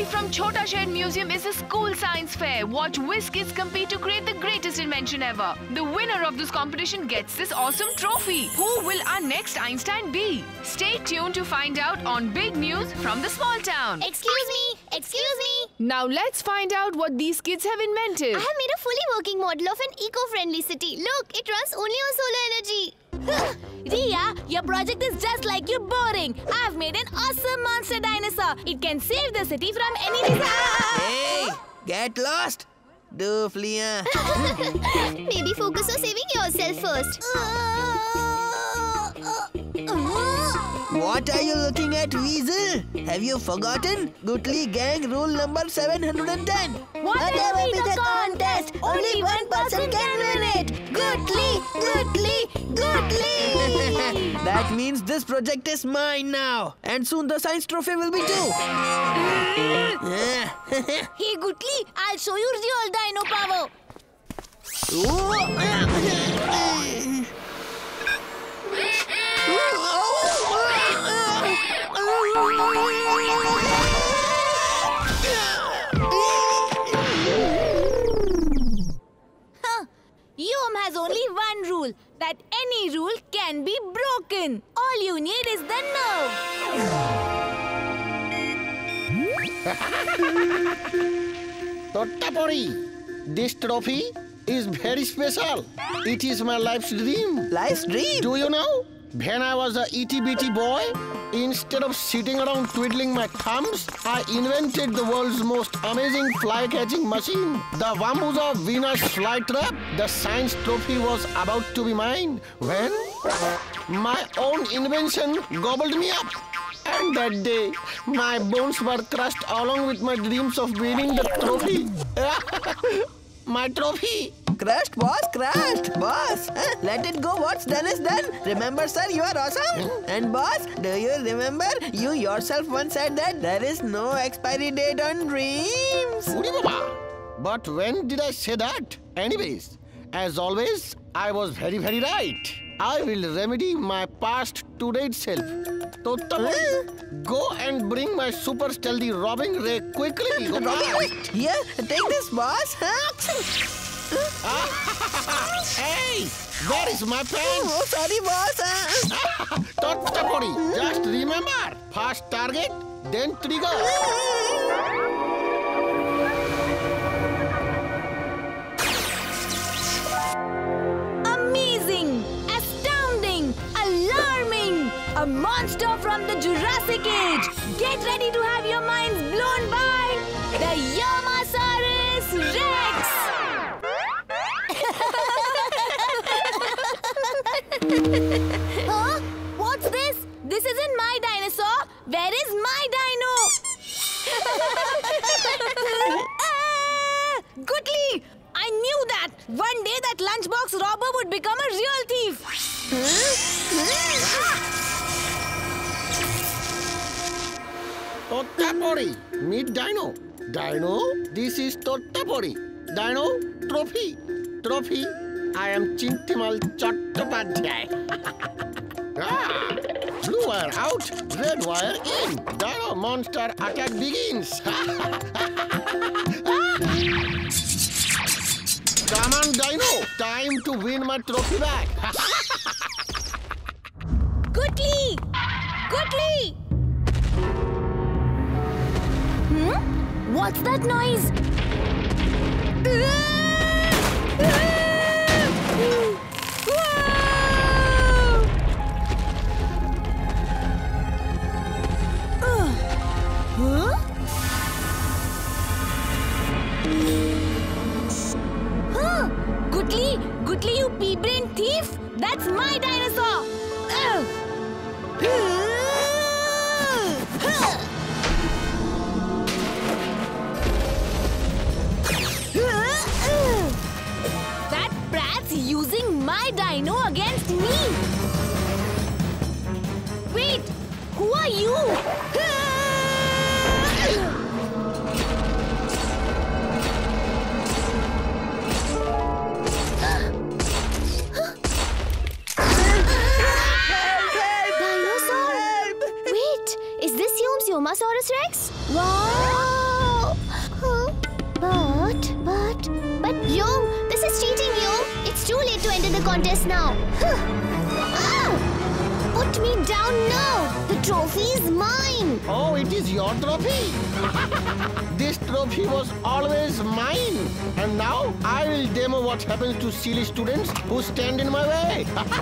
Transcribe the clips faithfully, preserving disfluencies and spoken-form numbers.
from Chhota Shahar Museum is a school science fair. Watch whiz kids compete to create the greatest invention ever. The winner of this competition gets this awesome trophy. Who will our next Einstein be? Stay tuned to find out on Big News from the Small Town. Excuse me, excuse me. Now let's find out what these kids have invented. I have made a fully working model of an eco-friendly city. Look, it runs only on solar energy. Ria, your project is just like you boring. I've made an awesome monster dinosaur. It can save the city from any disaster. Hey, get lost. Do flee. Maybe focus on saving yourself first. What are you looking at, Weasel? Have you forgotten? Gutli gang rule number seven hundred ten. Whatever be the contest, only one person can win it. Gutli, Gutli, Gutli. That means this project is mine now. And soon the science trophy will be too. Hey Gutli, I'll show you real dino power. Huh. Yom has only one rule, that any rule can be broken. All you need is the nerve. Tottapori, this trophy is very special. It is my life's dream. Life's dream? Do you know? When I was a itty-bitty boy, instead of sitting around twiddling my thumbs, I invented the world's most amazing fly-catching machine. The Wambuza Venus flytrap. The science trophy was about to be mine when my own invention gobbled me up. And that day, my bones were crushed along with my dreams of winning the trophy. My trophy. Crushed, boss, crushed. Boss, huh? Let it go. What's done is done. Remember, sir, you are awesome. And boss, do you remember? You yourself once said that there is no expiry date on dreams. Uri Baba. But when did I say that? Anyways, as always, I was very, very right. I will remedy my past today itself. Tottapori, go and bring my super stealthy robbing ray quickly. Here, take this, boss. Hey, where is my pen? Oh, sorry, boss. Tottapori, just remember, first target, then trigger. Amazing, astounding, alarming. A monster from the Jurassic Age. Get ready to have your minds blown by the Yomasaurus Rex. Huh? What's this? This isn't my dinosaur. Where is my dino? Ah, Gutli! I knew that one day that lunchbox robber would become a real thief. Tottapori, meet Dino. Dino, this is Tottapori. Dino, trophy. Trophy, I am Chintimal Chattopadhyay. Ah, blue wire out, red wire in. Dino monster attack begins. Come on, Dino. Time to win my trophy back. Gutli! Gutli! Hmm? What's that noise? Huh? Huh? Gutli, Gutli, you pea-brain thief! That's my dinosaur! Ugh. That brat's using my dino against me! Wait! Who are you? Dinosaur? Wait, is this Yomasaurus Rex? Wow! ended the contest now. Ah! Put me down now. The trophy is mine. Oh, it is your trophy? This trophy was always mine. And now I will demo what happens to silly students who stand in my way.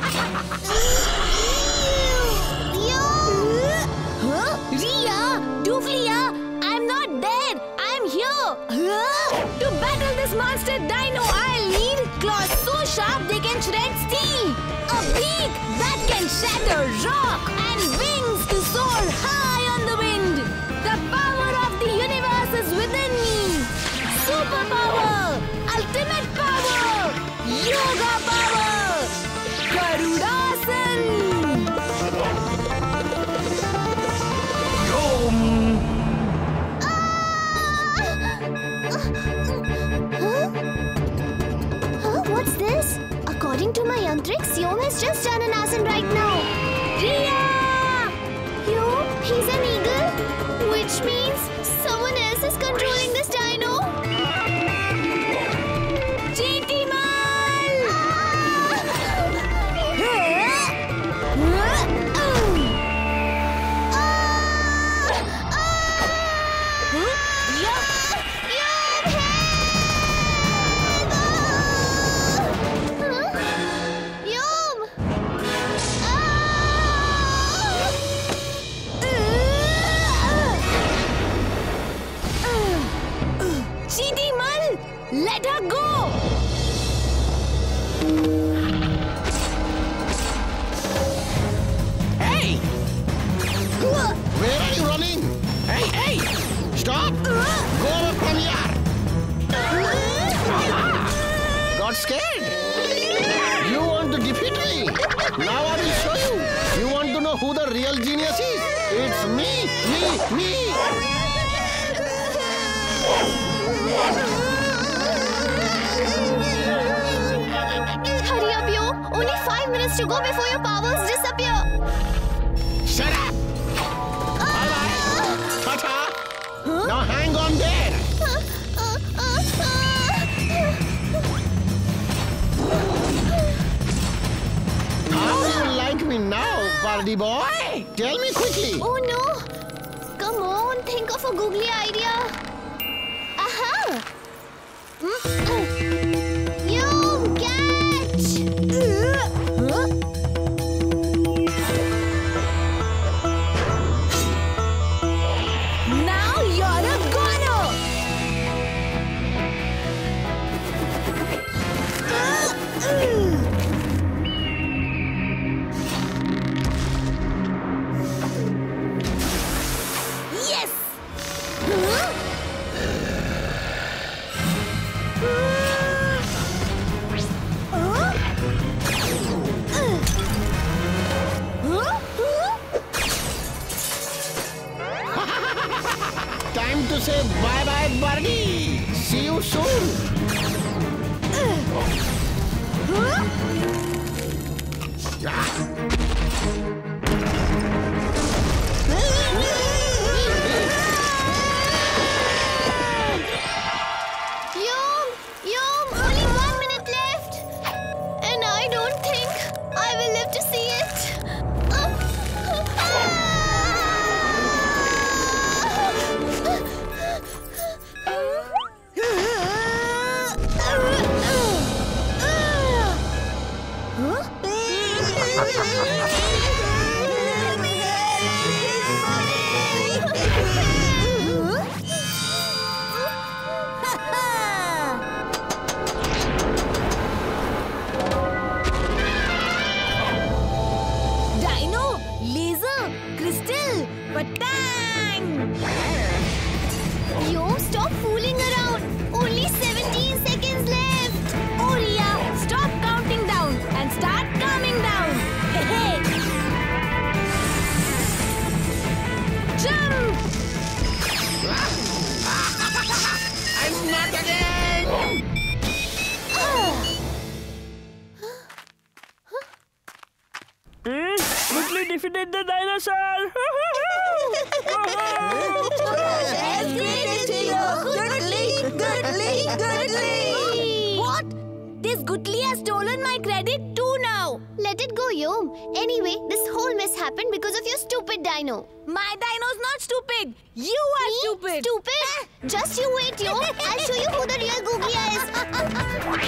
Huh? Ria, Dooflia, I'm not dead. I'm here. Huh? To battle this monster Dino, I'll need claws so sharp they can shred steel, a beak that can shatter rock, and wings to soar high on the wind. The power of the universe is within me. Superpower, ultimate power, yoga power, Garudasan. What's this? According to my yantrics, Yom has just done an asan right now. Ria! Yom, he's an eagle, which means someone else is controlling this dino. Cheetimal! Let her go! Hey! Where are you running? Hey, hey! Stop! Go away from here! Got scared? You want to defeat me? Now I will show you. You want to know who the real genius is? It's me, me, me! Hurry up, Yom! Only five minutes to go before your powers disappear. Shut up! All right. Ta-ta! Now hang on there! Uh, uh, uh, How do you like me now, party boy? Tell me quickly. Oh no! Come on, think of a googly idea. Aha! Yom, catch! Huh? Now you're a goner! Yes! Huh? Time to say bye-bye, birdie. See you soon. Yom! Yom! Only one minute left! And I don't think I will live to see it. Uh, Dino, laser, crystal, patang! Yom, stop fooling around! Only seventeen seconds left! Oh, Ria, stop counting down and start calming down! Hey, hey! Jump! I'm not again. Quickly defeated the dinosaur! Goodly, goodly, goodly! What? This Gutli has stolen my credit too now. Let it go, Yom. Anyway, this whole mess happened because of your stupid dino. My dino's not stupid. You are Me? stupid. Stupid? Just you wait, Yom. I'll show you who the real Googlia is.